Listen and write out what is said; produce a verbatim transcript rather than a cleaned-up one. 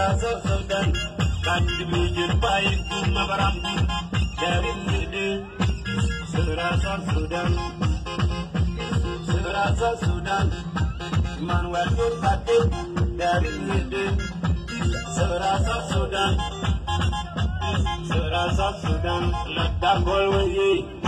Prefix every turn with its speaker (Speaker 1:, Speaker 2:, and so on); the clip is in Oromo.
Speaker 1: serasa Sudan kan dibijin baik cuma berambu dari lidi serasa Sudan serasa Sudan Manuel Nurkati dari lidi serasa Sudan serasa Sudan ledak golwayi